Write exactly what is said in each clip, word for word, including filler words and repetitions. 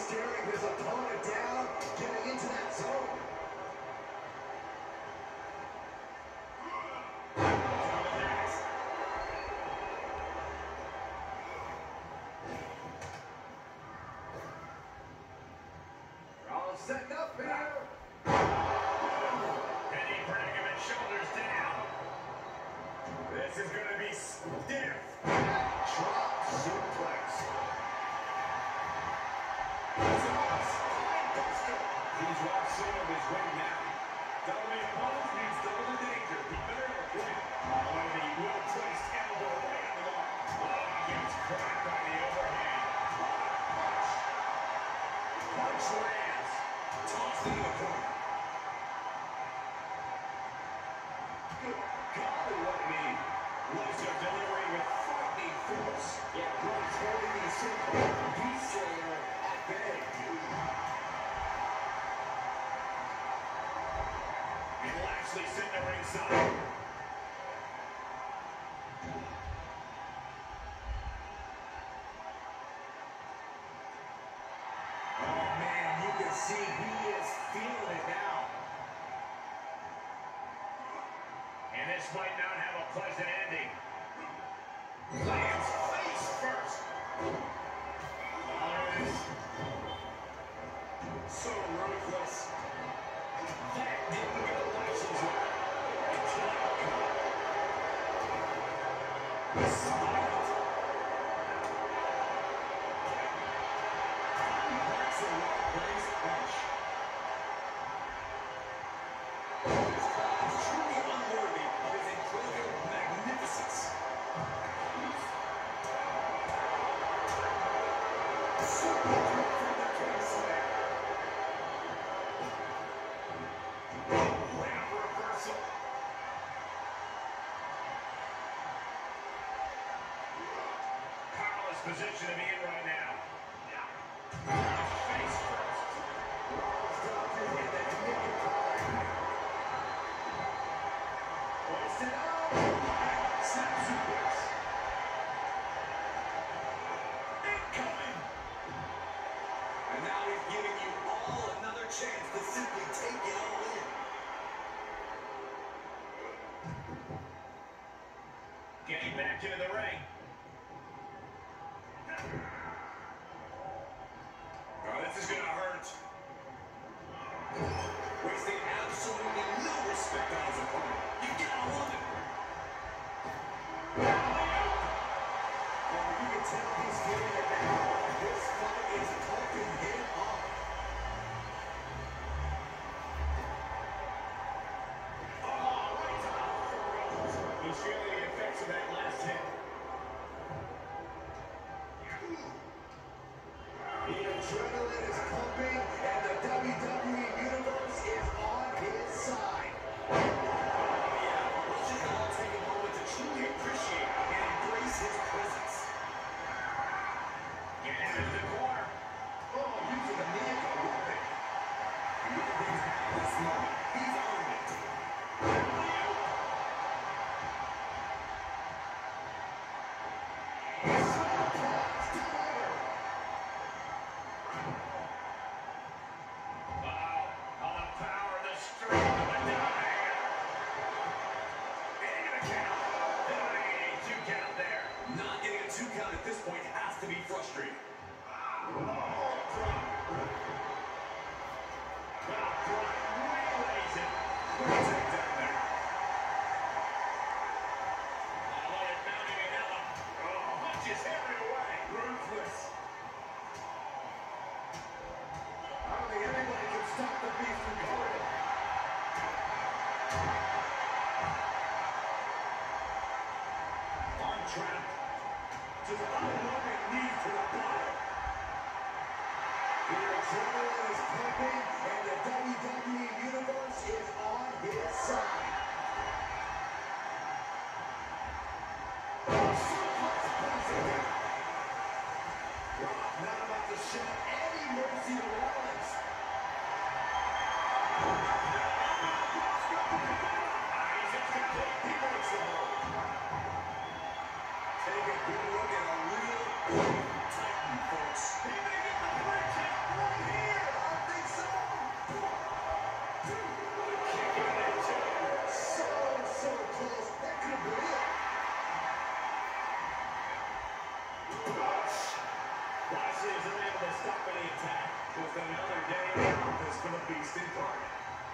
staring his opponent down, getting into that zone. Setting up here. Penny predicament, shoulders down. This is going to be stiff. Drop suplex. He's lost some of his weight now. Double the opponent means double the danger. He better quit. Oh, the well-placed elbow right on the mark. Oh, he gets cracked by the overhand. Punch. Punch lands. Tossed into the corner. Good golly, what a knee. Loves their delivery with frightening force. Yeah, Brock's holding the simple beast slayer at bay. And Lashley sitting at ringside. See, he is feeling it now. And this might not have a pleasant ending. Lands face first. Nice. So ruthless. That didn't go Lashley's way. Smart. That's a long place punch. Position to be in right now. Face first. Hoist it up. Snap suplex. Incoming. And now he's giving you all another chance to simply take it all in. Getting back into the ring. Oh, this is gonna hurt. Wasting absolutely no respect on his opponent. You gotta love it. And you can tell he's feeling it now. This fight is pumping him up. Oh, right to the throat. He's feeling the effects of that last hit. The adrenaline is pumping, and the W W E Universe is on his side. Oh, yeah. Let's just all take a moment to truly appreciate and embrace his presence. Get into the corner. Oh, using the knee as a weapon. One thing's now this moment. He's earned it. Just unloving knee to the body. The adrenaline is pumping, and the W W E Universe is on his side. Suplex puts it down. Rock not about to show any mercy to Rollins. He makes it home. Take a good look at a real Titan, folks. He may get the bridge. Just another day in the office for the Beast incarnate.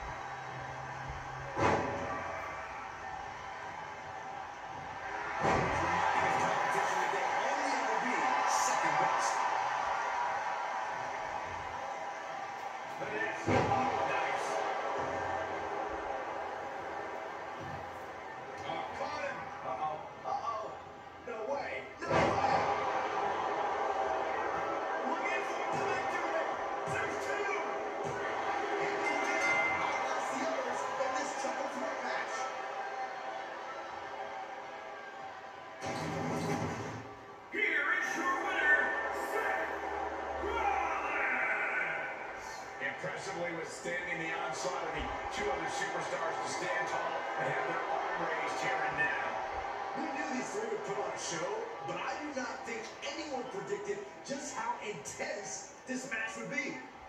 He's reminding his competition that they'll only ever be second best. The next, oh, nice. Oh, caught him. Uh-oh. Uh-oh. No way. No way. Looking for the victory. There's two. And he did outlast the others in this triple threat match. Here is your winner, Seth Rollins. Impressively withstanding the onslaught of the two other superstars to stand tall and have their arm raised here and now. We knew these three would put on a show, but I do not think anyone predicted just how intense this match would be.